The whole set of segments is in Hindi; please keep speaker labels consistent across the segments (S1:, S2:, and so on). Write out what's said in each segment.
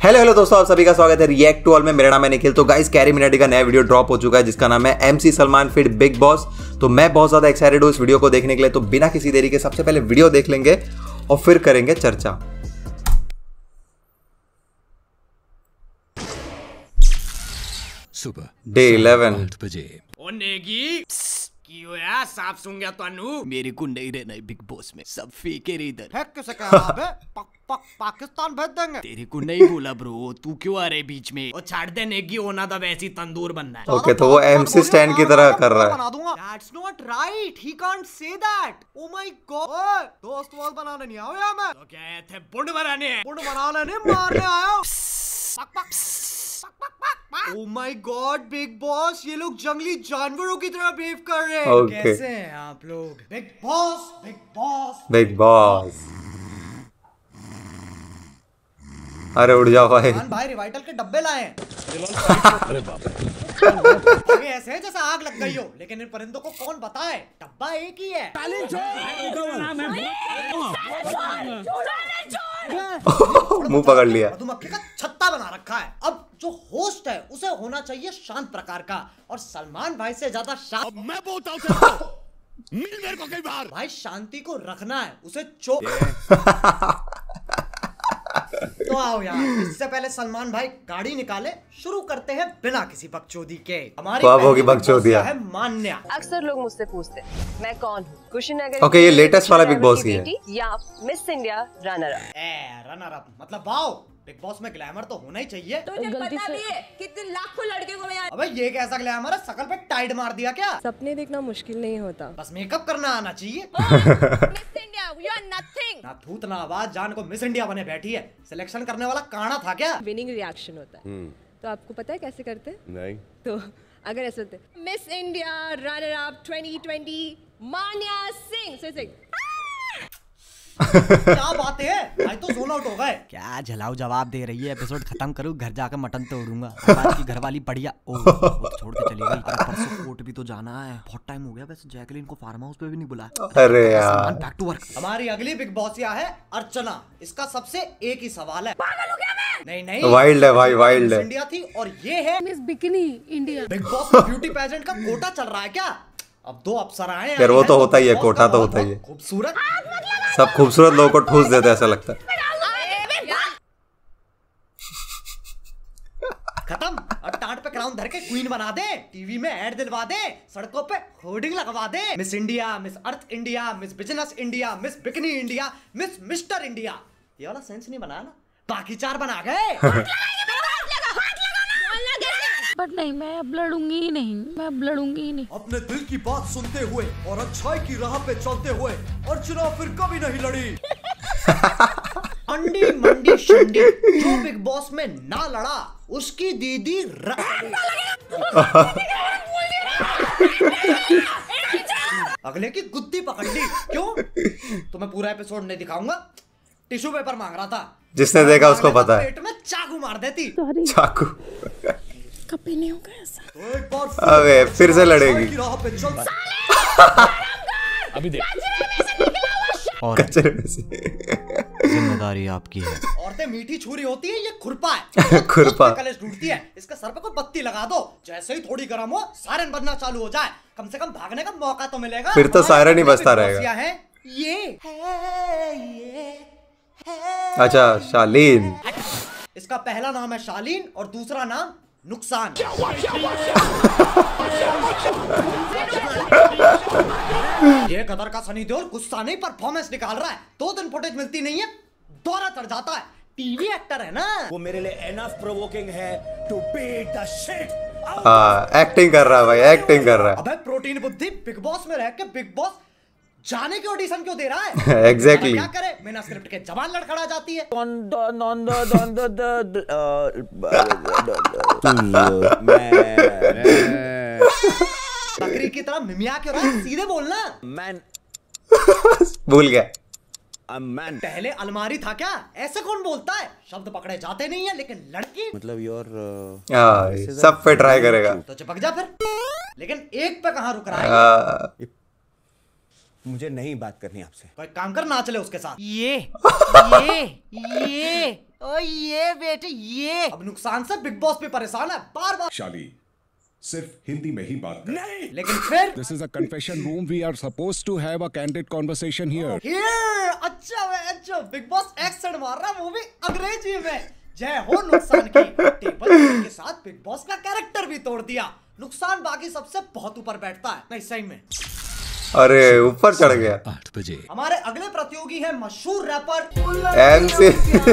S1: हेलो हेलो दोस्तों, आप सभी का स्वागत है रिएक्ट टू ऑल में। मेरा नाम है निखिल। तो गाइस, कैरी मिनाटी का नया वीडियो ड्रॉप हो चुका है जिसका नाम है एमसी सलमान फिट बिग बॉस। तो मैं बहुत ज्यादा एक्साइटेड हूँ इस वीडियो को देखने के लिए। तो बिना किसी देरी के सबसे पहले वीडियो देख लेंगे और फिर करेंगे चर्चा।
S2: सुबह
S1: डे 11
S2: बजे
S3: ओ नेगी की होया साफ सुन गया तानू
S2: मेरे को नहीं रहना है बिग बॉस में, सब फेके रे इधर।
S3: है किसे कह रहा है पाकिस्तान भेज देंगे।
S2: तेरे को नहीं बोला ब्रो, तू क्यों आ रहे बीच में?
S3: ओ छाड़ दे नेगी, होना तो वैसी तंदूर बनना है।
S1: ओके, तो वो एमसी स्टैंड की तरह कर रहा है।
S3: बना दूंगा। That's not right. He can't say that. Oh my God. दोस्त वोस्त बनाने नहीं आया मैं। तो क्या आए थे बुंड बनाने? बुंड बनाने नहीं, मारने आया। पक पक Oh my God, Bigg Boss, ये लोग जंगली जानवरों की तरह बिहेव कर रहे हैं।
S1: Okay.
S3: कैसे हैं आप लोग? बिग बॉस, बिग बॉस,
S1: बिग बॉस। अरे उड़ जाओ भाई।
S3: भाई रिवाइटल के डब्बे लाए हैं। अरे बाप रे। आगे ऐसे है जैसे आग लग गई हो, लेकिन इन परिंदों को कौन बताए, डब्बा एक ही है।
S1: मुंह पकड़ लिया।
S3: मधुमक्खी का छत्ता बना रखा है। अब जो होस्ट है उसे होना चाहिए शांत प्रकार का, और सलमान भाई से ज्यादा शांत।
S2: मैं बोलता हूँ मिल मेरे को कई बार।
S3: भाई शांति को रखना है, उसे तो आओ यार, इससे पहले सलमान भाई गाड़ी निकाले, शुरू करते हैं बिना किसी बकचोदी के। हमारी
S1: होगी बकचोदिया
S3: है मान्या।
S4: अक्सर लोग मुझसे पूछते हैं मैं कौन हूँ, कुशीनगर
S1: ओके, ये लेटेस्ट वाला बिग बॉस ही है
S4: या Miss India runner up.
S3: Runner up मतलब वाओ, बिग बॉस में ग्लैमर तो होना ही चाहिए।
S4: तो पता भी है कितने लाखों लड़के को मैं
S3: अबे ये कैसा ग्लैमर है, शकल पे टाइड मार दिया क्या?
S4: सपने देखना मुश्किल नहीं होता,
S3: बस मेकअप करना आना चाहिए।
S4: Miss India you are nothing.
S3: ना थूत ना आवाज, जान को मिस इंडिया बने बैठी है। सिलेक्शन करने वाला काना था क्या?
S4: विनिंग रिएक्शन होता है। तो आपको पता है कैसे करते हैं?
S1: नहीं।
S4: तो अगर ऐसे होते Miss India runner up 2020 Manya Singh
S3: क्या बात है भाई, तो जोन आउट हो गए।
S5: क्या झलाऊ जवाब दे रही है? एपिसोड खत्म करूँ, घर जाकर मटन तोड़ूंगा। आज की घरवाली बढ़िया। वो तो छोड़ के चली गई। अरे परसों कोर्ट भी तो जाना है, बहुत टाइम हो गया। वैसे जैकलिन को फार्म हाउस पे भी नहीं बुलाया।
S1: अरे यार,
S5: बैक टू वर्क।
S3: हमारी अगली बिग बॉसिया है अर्चना। इसका सबसे एक ही सवाल है, पागल हो गया मैं? नहीं
S1: वाइल्ड है भाई, वाइल्ड है।
S3: इंडिया थी और ये है
S4: Miss Bikini India.
S3: Bigg Boss में ब्यूटी पेजेंट का कोटा चल रहा है क्या? अब दो अप्सराएं हैं।
S1: यार वो तो होता ही है, कोटा तो होता ही है।
S3: खूबसूरत,
S1: सब खूबसूरत लोगों को ठूस देते हैं, ऐसा लगता है।
S3: खत्म। और टाट पे क्राउन धर के क्वीन बना दे, टीवी में ऐड दिलवा दे, सड़कों पे होर्डिंग लगवा दे। Miss India, Miss Earth India, Miss Business India, Miss Bikini India, Miss Mister India. ये वाला सेंस नहीं बनाया ना, बाकी चार बना गए।
S6: बट नहीं, मैं अब लड़ूंगी ही नहीं, मैं अब लड़ूंगी ही नहीं।
S3: अपने दिल की बात सुनते हुए और अच्छाई की राह पे चलते हुए अर्चना फिर कभी नहीं लड़ी। अंडी मंडी शंडी, जो बिग बॉस में ना लड़ा उसकी दीदी अगले की गुद्दी पकड़ ली। क्यों? तो मैं पूरा एपिसोड नहीं दिखाऊंगा। टिश्यू पेपर मांग रहा था,
S1: जिसने देखा उसको पता है।
S3: पेट में चाकू मार देती।
S1: चाकू।
S6: कभी नहीं होगा ऐसा।
S3: तो एक बार
S1: अबे फिर से लड़ेगी।
S3: की राह पे चल।
S2: अभी देख
S5: और
S1: कचरे में से।
S5: जिम्मेदारी आपकी है।
S3: औरतें मीठी छुरी होती है, ये खुरपा है।
S1: खुरपा।
S3: कलेश ढूंढती है, इसके सर पे कोई बत्ती लगा दो, जैसे ही थोड़ी गर्म हो सायरन बजना चालू हो जाए, कम से कम भागने का मौका तो मिलेगा।
S1: फिर तो सायरन ही बजता रहेगा।
S3: है ये
S1: अच्छा, शालीन।
S3: इसका पहला नाम है शालीन और दूसरा नाम नुकसान। ये कदर का सनी देओल गुस्सा नहीं परफॉर्मेंस निकाल रहा है। 2 दिन फुटेज मिलती नहीं है, दौरा चढ़ जाता है। टीवी एक्टर है ना
S7: वो, मेरे लिए एनफ प्रोवोकिंग है to beat the shit.
S1: Acting कर रहा है भाई, एक्टिंग कर रहा है।
S3: अबे प्रोटीन बुद्धि, बिग बॉस में रह के बिग बॉस जाने के ऑडिशन क्यों दे रहा है?
S1: एग्जैक्टली।
S3: क्या करे, बिना स्क्रिप्ट के जबान लड़खड़ा जाती है। बकरी की तरह मिमिया क्यों रहा है? सीधे बोलना।
S7: मैन
S1: भूल गया।
S7: मैन
S3: पहले अलमारी था क्या? ऐसे कौन बोलता है? शब्द पकड़े जाते नहीं है, लेकिन लड़की
S7: मतलब योर
S1: सब पे ट्राई करेगा।
S3: तो चिपक जा फिर। लेकिन एक पे कहाँ रुक रहा है?
S7: मुझे नहीं बात करनी आपसे।
S3: कोई काम कर, नाच ले उसके साथ।
S5: ये
S3: ओ ये बेटे ये अब नुकसान से बिग बॉस भी परेशान है, बार बार
S8: शाली सिर्फ हिंदी में ही बात कर।
S3: नहीं लेकिन फिर
S8: this is a confession room, we are supposed to have a candid conversation here.
S3: अच्छा बिग बॉस एक्सेंट मार रहा है, वो भी अंग्रेजी में। जय हो नुकसान की, टेबल के साथ बिग बॉस का कैरेक्टर भी तोड़ दिया। नुकसान बाकी सबसे बहुत ऊपर बैठता है। नहीं सही में,
S1: अरे ऊपर चढ़ गया।
S2: 8 बजे
S3: हमारे अगले प्रतियोगी है मशहूर रैपर
S1: MC।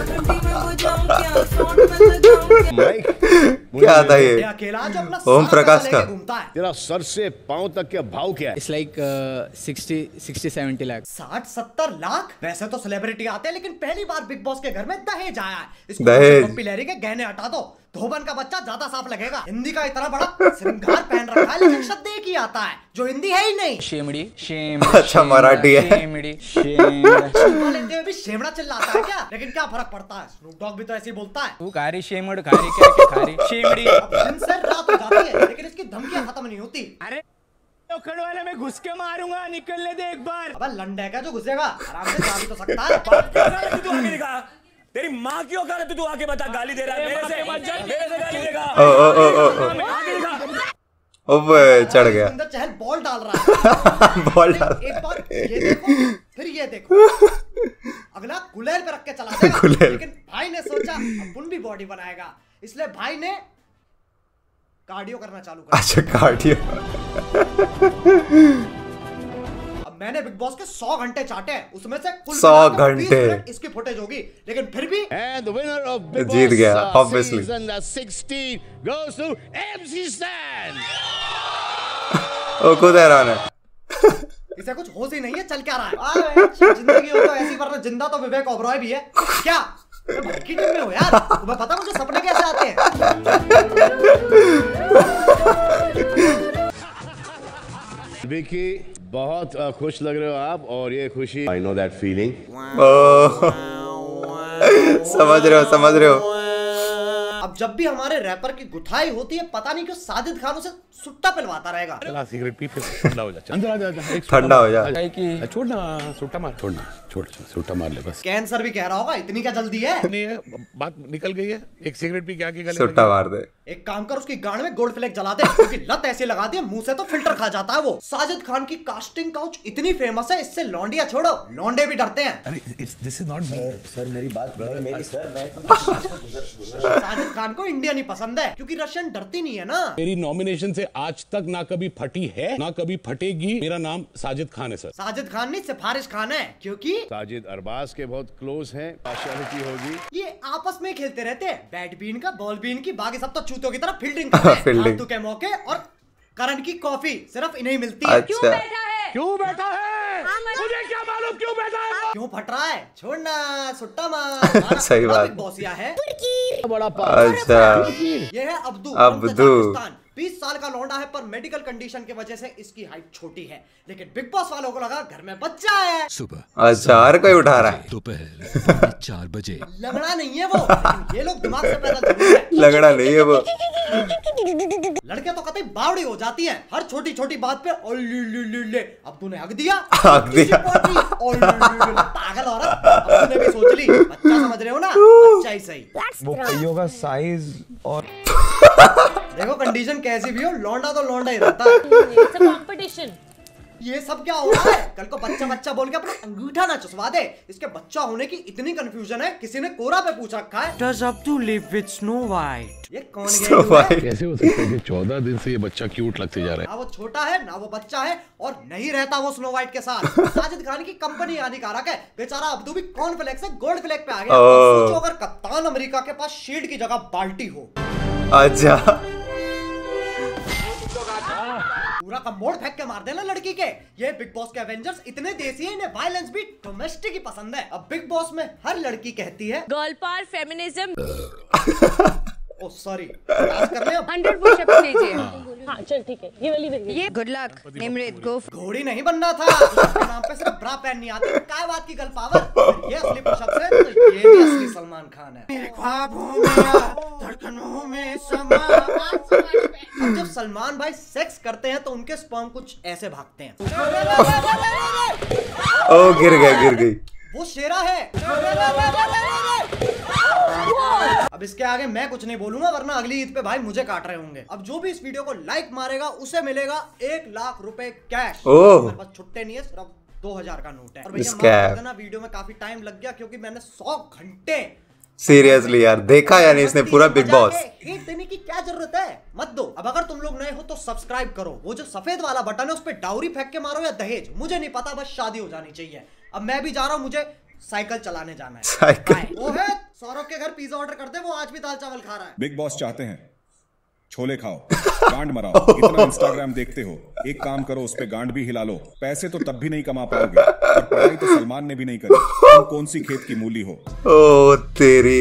S1: क्या था ये?
S3: अकेला जो अपना
S1: ओम प्रकाश का।
S3: घूमता है।
S7: तेरा सर से पांव तक के भाव क्या है?
S9: It's like 60-70 lakh.
S3: 60-70 लाख? वैसे तो सेलिब्रिटी आते हैं, लेकिन पहली बार बिग बॉस के घर में दहेज आया है। इसको
S1: दहेज।
S3: पप्पी लहरी के गहने हटा दो, धोबन का बच्चा ज्यादा साफ लगेगा। हिंदी का इतना बड़ा श्रृंगार पहन रखा है, लेकिन शब्द एक ही आता है जो हिंदी है ही नहीं।
S9: शेमड़ी
S1: अच्छा मराठी है।
S3: लेते हुए भी शेमड़ा चिल्लाता है क्या? लेकिन क्या फर्क पड़ता है, स्नूप डॉग भी तो ऐसे ही बोलता है।
S9: तू खारी शेमड़ खारी क्या क्या खारी शेमड़ी।
S3: अब दिन से रात हो जाती है, लेकिन इसकी धमकियां खत्म नहीं होती।
S9: अरे उखड़ वाले में घुस के मारूंगा, निकलने दे एक बार।
S3: अबे लंडे का जो घुसेगा आराम से जा भी तो सकता है।
S7: तू आके दिखा, तेरी माँ की औकात है, तू आके बता। गाली दे रहा है मेरे से गाली देगा।
S1: ओए चढ़ गया।
S3: अंदर चहल बॉल डाल रहा है।
S1: बॉल डाल।
S3: एक बार ये देखो, फिर ये देखो, अगला गुलेल पे रख के चला देगा।
S1: गुलेल।
S3: लेकिन भाई ने सोचा अपन भी बॉडी बनाएगा, इसलिए भाई ने कार्डियो करना चालू कर।
S1: अच्छा कार्डियो।
S3: अब मैंने बिग बॉस के 100 घंटे चाटे, उसमें से कुल
S1: 100
S3: मिलाकर 20
S1: घंटे।
S3: मिनट इसकी फुटेज होगी, लेकिन फिर भी
S7: And the winner of Big
S1: Jeet
S7: Boss
S1: गया, obviously.
S7: season 16 goes to MC Stan.
S1: ओ खुद हैरान है।
S3: इसे कुछ होश ही नहीं है, चल क्या रहा है। अच्छी जिंदगी हो तो ऐसी, वरना जिंदा तो विवेक ओबरॉय भी है। क्या भाई की टीम में हो यार? तुम्हें पता मुझे सपने कैसे आते हैं?
S7: विकी बहुत खुश लग रहे हो आप, और ये खुशी I know that feeling.
S1: समझ रहे हो।
S3: अब जब भी हमारे रैपर की गुथाई होती है, पता नहीं क्यों साजिद खान उसे सुट्टा पिलवाता रहेगा।
S2: चला सिगरेट पी, फिर ठंडा हो जा। अंदर आ जा,
S1: ठंडा हो जा।
S2: छोड़ ना, सुट्टा मार, छोड़ना, छोड़ सुट्टा मार ले बस।
S3: कैंसर भी कह रहा होगा, इतनी क्या जल्दी है?
S2: नहीं है, बात निकल गई है। एक सिगरेट पी के आके गले
S1: सुट्टा मार दे।
S3: एक काम कर, उसकी गांड में गोल्ड फ्लेक जला दे, क्योंकि लत ऐसे लगा दी मुंह से तो फिल्टर खा जाता है वो। साजिद खान की कास्टिंग काउच इतनी फेमस है, इससे लौंडिया छोड़ो, लौंडे भी डरते हैं।
S2: अरे this is not me
S7: sir मेरी बात मेरी सर मैं
S3: साजिद खान को इंडियन ही पसंद है, क्योंकि रशियन डरती नहीं है ना।
S2: मेरी नॉमिनेशन से आज तक ना कभी फटी है ना कभी फटेगी। मेरा नाम साजिद खान है सर।
S3: साजिद खान नहीं, सिफारिश खान है, क्योंकि
S7: साजिद अरबाज के बहुत क्लोज हैं। पार्शियलिटी होगी।
S3: ये आपस में खेलते रहते हैं, बैट बीन का बॉल बीन की, बाकी सब तो चूतों की तरह फील्डिंग करते हैं।
S1: फील्डिंग।
S3: फालतू के मौके और करण की कॉफी सिर्फ इन्हें मिलती है।
S1: अच्छा
S2: क्यों बैठा है? मुझे क्या मालूम क्यों बैठा है?
S3: क्यों फट रहा है? छोड़ना, सुट्टा मार।
S1: सही बात।
S3: बिग बॉसिया है।
S7: बड़ा
S1: अच्छा
S3: ये है अब्दू।
S1: अब्दू।
S3: 20 साल का लौंडा है, पर मेडिकल कंडीशन की वजह से इसकी हाइट छोटी है, लेकिन बिग बॉस वालों को लगा घर में बच्चा है।
S2: सुबह
S1: अच्छा हर कोई उठा रहा है।
S2: दोपहर 4 बजे।
S3: लंगड़ा नहीं है वो, लेकिन ये लोग दिमाग से पैदा जरूर है।
S1: लगड़ा नहीं है वो।
S3: लड़के तो कतई बावड़ी हो जाती हैं, हर छोटी छोटी बात पे ले अब्दू ने हक दिया।
S1: हक दिया।
S3: पागल औरत। अब्दू ने भी सोच ली, बच्चा समझ रहे हो ना, बच्चा ही सही।
S5: वो पहियों का साइज और
S3: देखो कंडीशन कैसी भी हो, लौंडा तो लौंडा ही रहता है।
S4: कंपटीशन।
S3: ये सब क्या हो रहा है? कल को बच्चा बच्चा बोल के अपना अंगूठा ना चुसवा दे। इसके बच्चा होने की इतनी कंफ्यूजन है, किसी ने कोरा पे पूछ रखा है।
S5: Does Abdu live with Snow White?
S3: ये कौन
S1: Snow
S3: गया है?
S2: कैसे हो सकता है कि 14 दिन से ये बच्चा क्यूट लगते जा रहा है?
S3: ना वो छोटा है ना वो बच्चा है, और नहीं रहता वो स्नो व्हाइट के साथ। साजिद खान की कंपनी हानिकारक है। बेचारा अब्दू भी कॉर्नफ्लेक्स से गोल्ड फ्लेक पे आ गया। अब सोचो अगर कप्तान अमेरिका के पास शील्ड की जगह बाल्टी हो।
S1: अच्छा
S3: पूरा कमोड़ फेंक के मार देना लड़की के। ये बिग बॉस के एवेंजर्स इतने देसी हैं, इन्हें वायलेंस भी डोमेस्टिक ही पसंद है। अब बिग बॉस में हर लड़की कहती है
S4: girl power feminism.
S3: Oh sorry, कर ले अब।
S4: 100 पुशअप्स कीजिए। हाँ चल ठीक है, ये वाली देखिए। ये गुड लक निमृत गो।
S3: घोड़ी नहीं बनना था, उसके नाम पे सिर्फ ब्रा पहननी आती है। काय बात की गर्ल पावर। ये असली पुशअप्स है, तो ये भी असली सलमान खान है। मेरे ख्वाबों में धड़कनों में समा। अब जब सलमान भाई सेक्स करते हैं तो उनके स्पर्म कुछ ऐसे भागते हैं।
S1: ओ गिर गई।
S3: वो शेरा है। अब इसके आगे मैं कुछ नहीं बोलूंगा वरना अगली ईद पे भाई मुझे काट रहे होंगे। अब जो भी इस वीडियो को लाइक मारेगा उसे मिलेगा 1 लाख रुपए कैश। मेरे पास छुट्टे नहीं है, सिर्फ 2000 का नोट है। और भैया ना वीडियो में काफी टाइम लग गया क्योंकि मैंने 100 घंटे
S1: सीरियसली यार देखा यानी इसने पूरा बिग बॉस।
S3: हिट देने की क्या जरूरत है, मत दो। अब अगर तुम लोग नए हो तो सब्सक्राइब करो, वो जो सफेद वाला बटन है उस पे डाउरी फेंक के मारो या दहेज, मुझे नहीं पता, बस शादी हो जानी चाहिए। अब मैं भी जा रहा हूँ, मुझे साइकिल चलाने जाना है।
S1: साइकिल
S3: सौरभ के घर पिज्जा ऑर्डर कर दे, वो आज भी दाल चावल खा रहा है।
S8: बिग बॉस चाहते हैं छोले खाओ, गांड मराओ, इतना इंस्टाग्राम देखते हो, एक काम करो उस पे गांड भी हिला लो। पैसे तो तब भी नहीं कमा पाओगे और पढ़ाई तो सलमान ने भी नहीं करी, तुम कौन सी खेत की मूली हो।
S1: ओ तेरी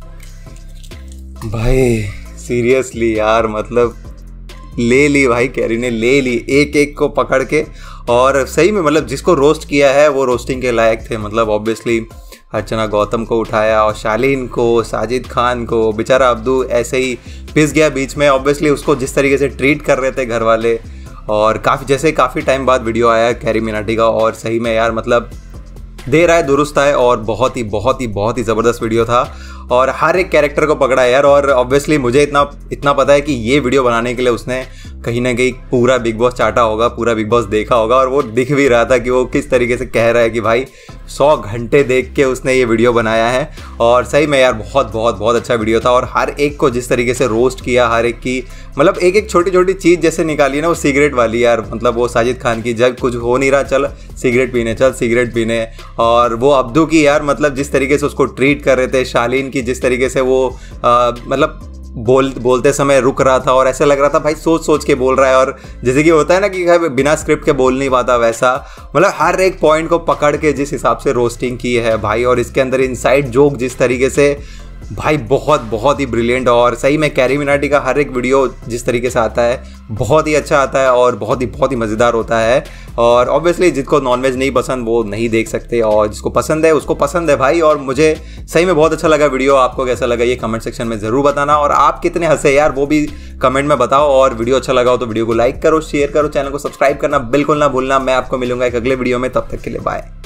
S1: भाई सीरियसली यार, मतलब ले ली भाई, कैरी ने ले ली एक एक को पकड़ के। और सही में मतलब जिसको रोस्ट किया है वो रोस्टिंग के लायक थे। मतलब ऑब्वियसली अर्चना गौतम को उठाया और शालीन को, साजिद खान को, बेचारा अब्दू ऐसे ही पिस गया बीच में। ऑब्वियसली उसको जिस तरीके से ट्रीट कर रहे थे घर वाले, और काफ़ी टाइम बाद वीडियो आया कैरी मिनाटी का, और सही में यार मतलब दे रहा है दुरुस्त है, और बहुत ही ज़बरदस्त वीडियो था और हर एक कैरेक्टर को पकड़ा यार। और ऑब्वियसली मुझे इतना पता है कि ये वीडियो बनाने के लिए उसने कहीं ना कहीं पूरा बिग बॉस चाटा होगा, पूरा बिग बॉस देखा होगा, और वो दिख भी रहा था कि वो किस तरीके से कह रहा है कि भाई 100 घंटे देख के उसने ये वीडियो बनाया है। और सही में यार बहुत अच्छा वीडियो था, और हर एक को जिस तरीके से रोस्ट किया, हर एक की मतलब एक छोटी चीज़ जैसे निकाली ना, वो सिगरेट वाली यार, मतलब वो साजिद खान की, जब कुछ हो नहीं रहा चल सिगरेट पीने, और वो अब्दू की यार मतलब जिस तरीके से उसको ट्रीट कर रहे थे, शालीन की जिस तरीके से वो मतलब बोलते समय रुक रहा था और ऐसा लग रहा था भाई सोच के बोल रहा है, और जैसे कि होता है ना कि बिना स्क्रिप्ट के बोल नहीं पाता, वैसा मतलब हर एक पॉइंट को पकड़ के जिस हिसाब से रोस्टिंग की है भाई, और इसके अंदर इनसाइड जोक जिस तरीके से भाई बहुत ही ब्रिलियंट। और सही में कैरी मिनाटी का हर एक वीडियो जिस तरीके से आता है बहुत ही अच्छा आता है और बहुत ही मज़ेदार होता है। और ऑब्वियसली जिसको नॉनवेज नहीं पसंद वो नहीं देख सकते, और जिसको पसंद है उसको पसंद है भाई। और मुझे सही में बहुत अच्छा लगा वीडियो, आपको कैसा लगा ये कमेंट सेक्शन में ज़रूर बताना, और आप कितने हंसे यार वो भी कमेंट में बताओ। और वीडियो अच्छा लगा हो तो वीडियो को लाइक करो, शेयर करो, चैनल को सब्सक्राइब करना बिल्कुल ना भूलना। मैं आपको मिलूंगा एक अगले वीडियो में, तब तक के लिए बाय।